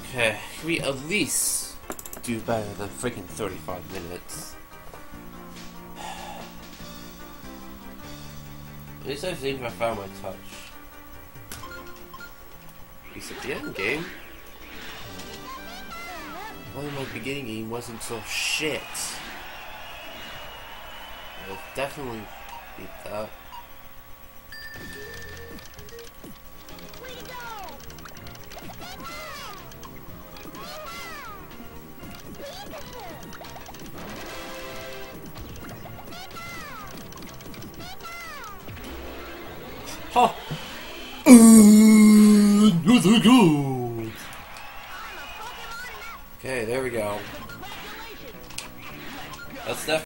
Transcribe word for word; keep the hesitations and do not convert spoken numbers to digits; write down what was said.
Okay, can we at least do better than freaking thirty-five minutes? At least I think I found my touch. At least at the end game. Well, my beginning game wasn't so shit. I'll definitely beat that. Ha! Okay, there we go. That's definitely